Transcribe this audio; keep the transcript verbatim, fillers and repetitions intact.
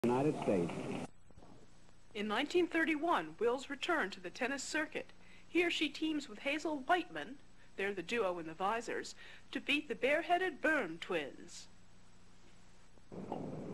United States. In nineteen thirty-one, Wills returned to the tennis circuit. Here she teams with Hazel Wightman, they're the duo in the visors, to beat the bareheaded Byrne twins.